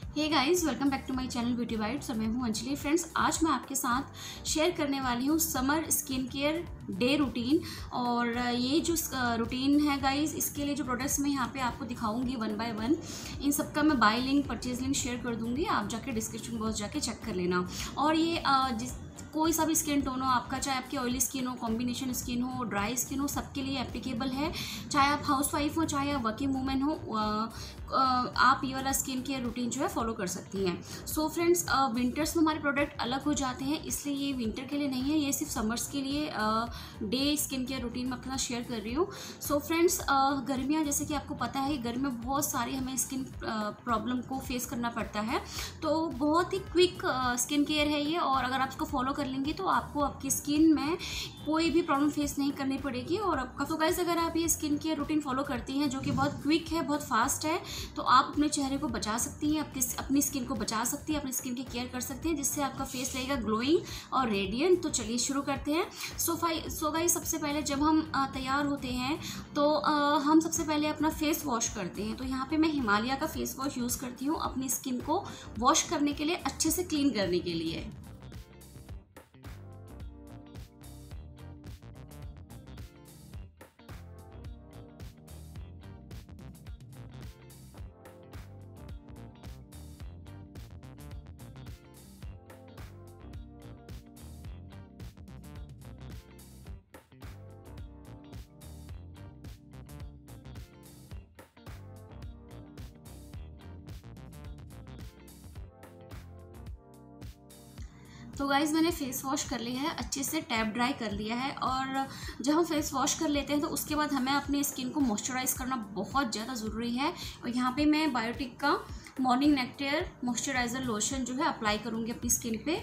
Hey guys, welcome back to my channel beauty bites और मैं हूं अंजलि। फ्रेंड्स, आज मैं आपके साथ शेयर करने वाली हूं summer skin care day routine. और ये जो रूटीन है गाइस, इसके लिए जो प्रोडक्ट्स मैं यहाँ पे आपको दिखाऊंगी वन बाय वन, इन सबका मैं buy link, purchase link share कर दूंगी। आप जाके डिस्क्रिप्शन बॉक्स जाके चेक कर लेना। और ये कोई सा भी स्किन टोन हो आपका, चाहे आपकी ऑयली स्किन हो, कॉम्बिनेशन स्किन हो, ड्राई स्किन हो, सबके लिए एप्लीकेबल है। चाहे आप हाउसवाइफ हो, चाहे आप वर्किंग वूमेन हो, आप ये वाला स्किन केयर रूटीन जो है फॉलो कर सकती हैं। सो फ्रेंड्स, विंटर्स में हमारे प्रोडक्ट अलग हो जाते हैं, इसलिए ये विंटर के लिए नहीं है, ये सिर्फ समर्स के लिए डे स्किन केयर रूटीन में अपना शेयर कर रही हूँ। सो फ्रेंड्स, गर्मियाँ जैसे कि आपको पता है, गर्मी में बहुत सारी हमें स्किन प्रॉब्लम को फेस करना पड़ता है। तो बहुत ही क्विक स्किन केयर है ये, और अगर आप इसको फॉलो कर लेंगे तो आपको आपकी स्किन में कोई भी प्रॉब्लम फेस नहीं करनी पड़ेगी। और आपका तो गाइस, अगर आप ये स्किन केयर रूटीन फॉलो करती हैं जो कि बहुत क्विक है, बहुत फास्ट है, तो आप अपने चेहरे को बचा सकती हैं, अपनी स्किन को बचा सकती हैं, अपनी स्किन की केयर कर सकती हैं, जिससे आपका फेस रहेगा ग्लोइंग और रेडियंट। तो चलिए शुरू करते हैं। सो गाइस, सबसे पहले जब हम तैयार होते हैं तो हम सबसे पहले अपना फेस वॉश करते हैं। तो यहाँ पे मैं हिमालय का फेस वॉश यूज़ करती हूँ अपनी स्किन को वॉश करने के लिए, अच्छे से क्लीन करने के लिए। तो गाइज़, मैंने फेस वॉश कर लिया है, अच्छे से टैप ड्राई कर लिया है। और जब हम फेस वॉश कर लेते हैं तो उसके बाद हमें अपनी स्किन को मॉइस्चराइज़ करना बहुत ज़्यादा ज़रूरी है। और यहाँ पे मैं बायोटिक का मॉर्निंग नेक्टेयर मॉइस्चराइज़र लोशन जो है अप्लाई करूँगी अपनी स्किन पे।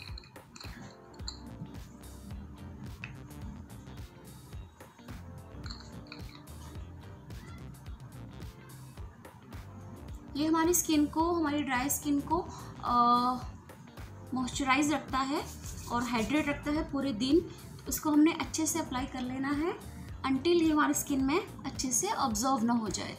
ये हमारी स्किन को, हमारी ड्राई स्किन को मॉइस्चराइज रखता है और हाइड्रेट रखता है पूरे दिन। तो इसको हमने अच्छे से अप्लाई कर लेना है अंटिल ये हमारी स्किन में अच्छे से ऑब्जर्व ना हो जाए।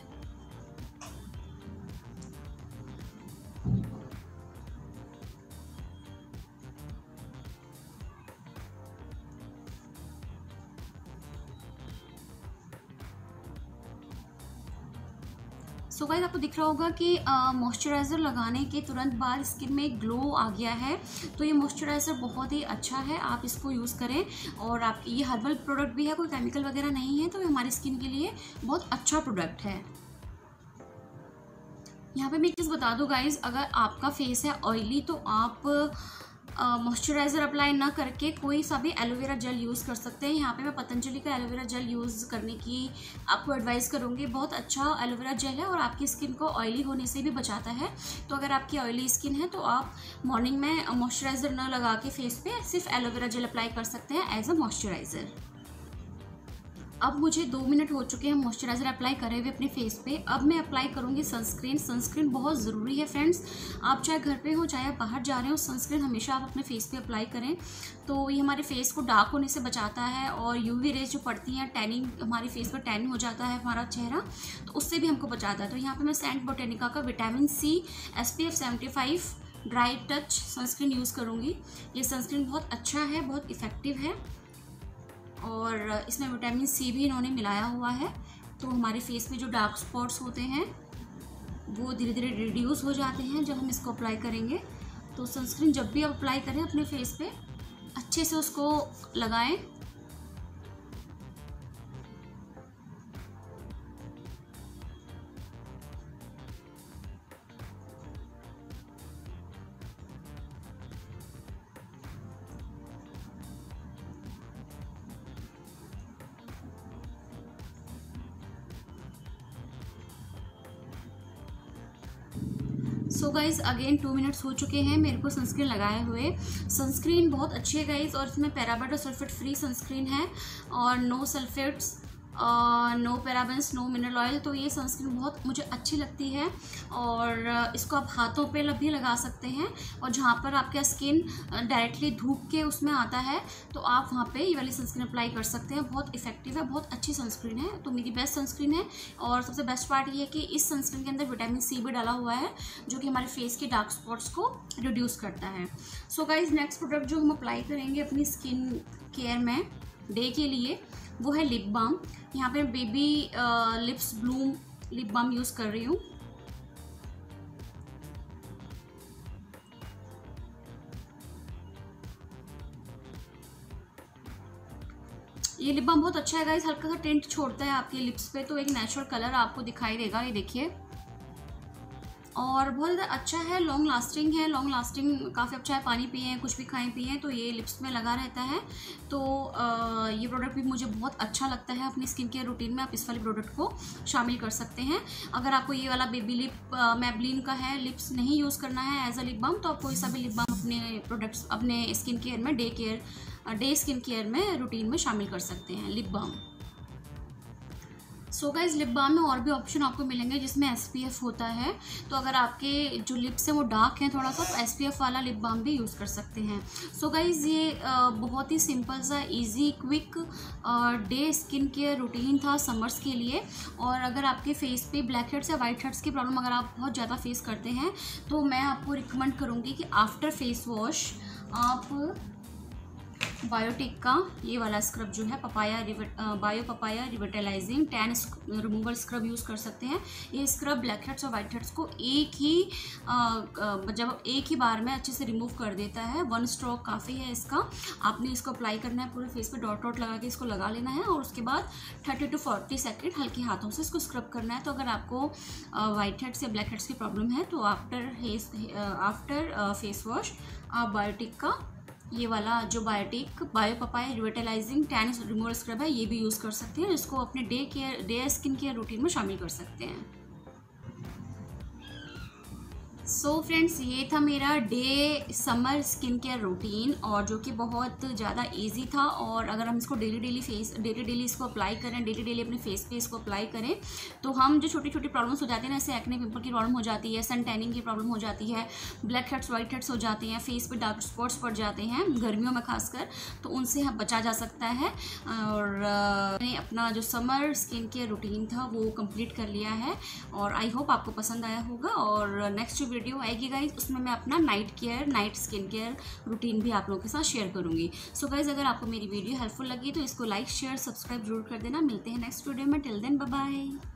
सो गाइस, आपको दिख रहा होगा कि मॉइस्चराइज़र लगाने के तुरंत बाद स्किन में ग्लो आ गया है। तो ये मॉइस्चराइज़र बहुत ही अच्छा है, आप इसको यूज़ करें। और आप, ये हर्बल प्रोडक्ट भी है, कोई केमिकल वगैरह नहीं है, तो ये हमारी स्किन के लिए बहुत अच्छा प्रोडक्ट है। यहाँ पे मैं एक चीज़ बता दूँ गाइस, अगर आपका फेस है ऑयली तो आप मॉइस्चराइज़र अप्लाई ना करके कोई सा भी एलोवेरा जेल यूज़ कर सकते हैं। यहाँ पे मैं पतंजलि का एलोवेरा जेल यूज़ करने की आपको एडवाइस करूँगी। बहुत अच्छा एलोवेरा जेल है और आपकी स्किन को ऑयली होने से भी बचाता है। तो अगर आपकी ऑयली स्किन है तो आप मॉर्निंग में मॉइस्चराइज़र ना लगा के फेस पे सिर्फ एलोवेरा जेल अप्लाई कर सकते हैं एज अ मॉइस्चराइज़र। अब मुझे 2 मिनट हो चुके हैं मॉइस्चराइज़र अप्लाई करे हुए अपने फेस पे। अब मैं अप्लाई करूँगी सनस्क्रीन। सनस्क्रीन बहुत ज़रूरी है फ्रेंड्स, आप चाहे घर पे हो चाहे आप बाहर जा रहे हो, सनस्क्रीन हमेशा आप अपने फेस पे अप्लाई करें। तो ये हमारे फेस को डार्क होने से बचाता है, और यूवी रेज जो पड़ती हैं, टैनिंग, हमारे फेस पर टैन हो जाता है हमारा चेहरा, तो उससे भी हमको बचाता है। तो यहाँ पर मैं सेंट बोटेनिका का vitamin C SPF 75 dry touch sunscreen use करूँगी। ये सनस्क्रीन बहुत अच्छा है, बहुत इफ़ेक्टिव है, और इसमें विटामिन सी भी इन्होंने मिलाया हुआ है। तो हमारे फेस में जो डार्क स्पॉट्स होते हैं वो धीरे धीरे रिड्यूस हो जाते हैं जब हम इसको अप्लाई करेंगे। तो सनस्क्रीन जब भी आप अप्लाई करें अपने फेस पे अच्छे से उसको लगाएं। सो गाइज़, अगेन 2 मिनट्स हो चुके हैं मेरे को सनस्क्रीन लगाए हुए। सनस्क्रीन बहुत अच्छी है गाइज़, और इसमें पैराबेट और सल्फेट फ्री सनस्क्रीन है, और no sulphates no parabens, no mineral oil. तो ये सनस्क्रीन बहुत मुझे अच्छी लगती है और इसको आप हाथों पे भी लगा सकते हैं, और जहाँ पर आपका स्किन डायरेक्टली धूप के उसमें आता है तो आप वहाँ पे ये वाली सनस्क्रीन अप्लाई कर सकते हैं। बहुत इफेक्टिव है, बहुत अच्छी सनस्क्रीन है, तो मेरी बेस्ट सनस्क्रीन है। और सबसे बेस्ट पार्ट ये है कि इस सनस्क्रीन के अंदर विटामिन सी भी डाला हुआ है, जो कि हमारे फेस के डार्क स्पॉट्स को रिड्यूस करता है। सो गाइज, नेक्स्ट प्रोडक्ट जो हम अप्लाई करेंगे अपनी स्किन केयर में डे के लिए, वो है लिप बाम। यहाँ पे baby lips bloom lip balm use कर रही हूँ। ये लिप बाम बहुत अच्छा है गाइस, हल्का सा टिंट छोड़ता है आपके लिप्स पे, तो एक नेचुरल कलर आपको दिखाई देगा, ये देखिए। और बहुत ज़्यादा अच्छा है, लॉन्ग लास्टिंग है, लॉन्ग लास्टिंग काफ़ी अच्छा है। पानी पिए हैं, कुछ भी खाएं पिए हैं तो ये लिप्स में लगा रहता है। तो ये प्रोडक्ट भी मुझे बहुत अच्छा लगता है अपनी स्किन केयर रूटीन में। आप इस वाले प्रोडक्ट को शामिल कर सकते हैं। अगर आपको ये वाला बेबी लिप मैबलिन का है लिप्स नहीं यूज़ करना है एज अ लिप बाम, तो आपको इस भी लिप बाम अपने प्रोडक्ट्स अपने स्किन केयर में डे स्किन केयर में रूटीन में शामिल कर सकते हैं lip balm. So guys, lip balm में और भी ऑप्शन आपको मिलेंगे जिसमें SPF होता है। तो अगर आपके जो लिप्स हैं वो डार्क हैं थोड़ा सा, तो SPF वाला लिप बाम भी यूज़ कर सकते हैं। सो गाइस, ये बहुत ही सिंपल सा easy quick day skin care routine था समर्स के लिए। और अगर आपके फेस पे ब्लैक हेड्स या वाइट हेड्स की प्रॉब्लम अगर आप बहुत ज़्यादा फेस करते हैं, तो मैं आपको रिकमेंड करूँगी कि आफ्टर फेस वॉश आप बायोटिक का ये वाला स्क्रब जो है bio papaya revitalising tan removal scrub use कर सकते हैं। ये स्क्रब ब्लैक हेड्स और वाइट हेड्स को जब एक ही बार में अच्छे से रिमूव कर देता है। 1 स्ट्रोक काफ़ी है इसका। आपने इसको अप्लाई करना है पूरे फेस पे, डॉट डॉट लगा के इसको लगा लेना है, और उसके बाद 30 to 40 सेकेंड हल्के हाथों से इसको स्क्रब करना है। तो अगर आपको वाइट हेड्स या ब्लैक हेड्स की प्रॉब्लम है, तो आफ्टर फेस वॉश आप बायोटिक का ये वाला जो bio papaya revitalising tan removal scrub है, ये भी यूज़ कर सकते हैं। इसको अपने डे स्किन केयर रूटीन में शामिल कर सकते हैं। सो फ्रेंड्स, ये था मेरा day summer skin care routine, और जो कि बहुत ज़्यादा इजी था। और अगर हम इसको डेली इसको अप्लाई करें, डेली अपने फेस पे इसको अप्लाई करें, तो हम जो छोटी छोटी प्रॉब्लम्स हो जाती है ना, जैसे एक्ने पिंपल की प्रॉब्लम हो जाती है, सन टैनिंग की प्रॉब्लम हो जाती है, ब्लैक हेड्स वाइट हेड्स हो जाते हैं, फेस पे डार्क स्पॉट्स पड़ जाते हैं गर्मियों में खासकर, तो उनसे बचा जा सकता है। और अपना जो समर स्किन केयर रूटीन था वो कंप्लीट कर लिया है, और आई होप आपको पसंद आया होगा। और नेक्स्ट वीडियो आएगी गाइज, उसमें मैं अपना नाइट स्किन केयर रूटीन भी आप लोगों के साथ शेयर करूंगी। सो गाइज, अगर आपको मेरी वीडियो हेल्पफुल लगी तो इसको लाइक शेयर सब्सक्राइब जरूर कर देना। मिलते हैं नेक्स्ट वीडियो में, टिल देन बाय बाय।